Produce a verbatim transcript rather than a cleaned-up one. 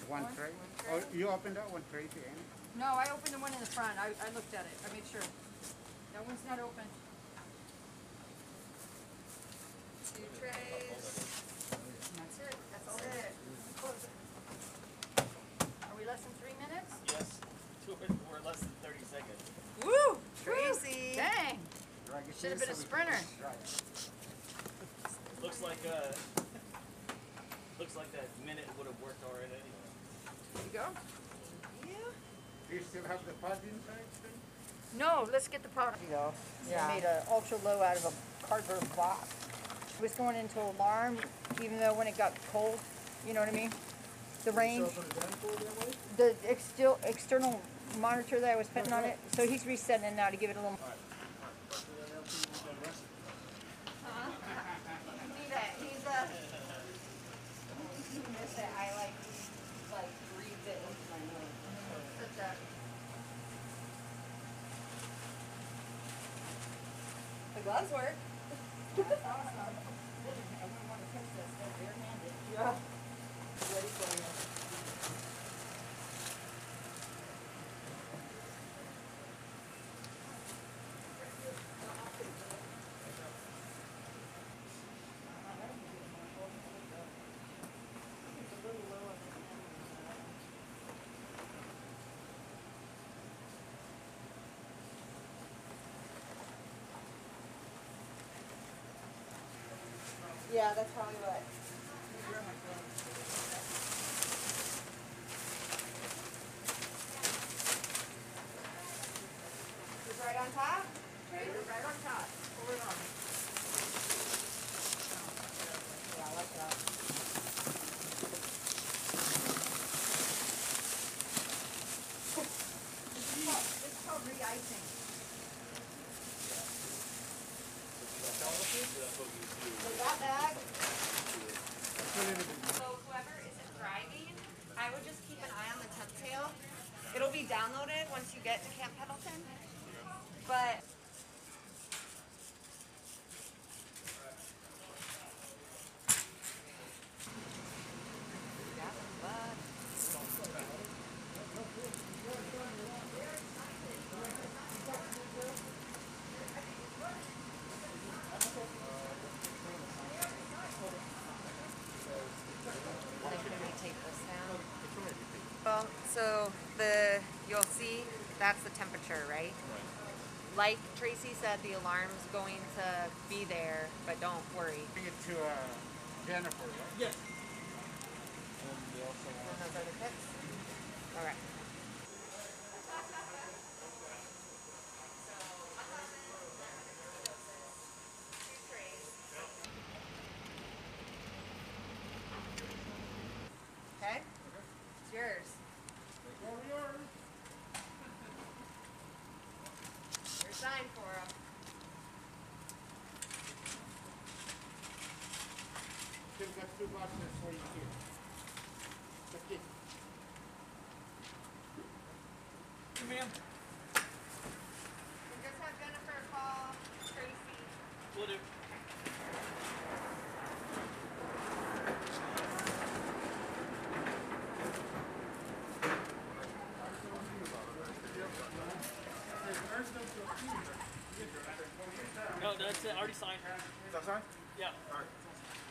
One, One tray? tray. Oh, you opened that one, Tracy, ain't it? No, I opened the one in the front. I, I looked at it. I made sure. That one's not open. Two trays. And that's it. That's all it. Close it. Are we less than three minutes? Yes. We're less than thirty seconds. Woo! Tracy. Dang! Drag it Should have in been a so we sprinter. can try it. Looks like uh looks like that minute would have worked already anyway. There you go. Yeah. Do you still have the pod inside? Too? No, let's get the powder. You go. Yeah. I made an ultra low out of a cardboard box. It was going into alarm, even though when it got cold, you know what I mean? The range, the extil, external monitor that I was putting on it, so he's resetting it now to give it a little. Uh-huh. See that? He's a. You miss it. I like, like breathed it into my nose. Such a. The gloves work. That's awesome. I wouldn't want to touch this. They're bare-handed. Yeah. Ready for you. Yeah, that's probably what. It's right on top? Right, right on top. Pull it on. Yeah, I like that. This is called, this is called re-icing. So that bag. So whoever isn't driving, I would just keep an eye on the temp tail. It'll be downloaded once you get to Camp Pendleton. But take this down. Well, so the you'll see that's the temperature, right? Like Tracy said, the alarm's going to be there, but don't worry. Bring it to uh, Jennifer, right? Yes. And those are the picks. All right. Okay? It's yours. Your sign for them. Still got two boxes for you here. Take it. Ma'am. We'll just have Jennifer call Tracy. Will do. No, that's it. I already signed. Is that signed? Yeah. All right.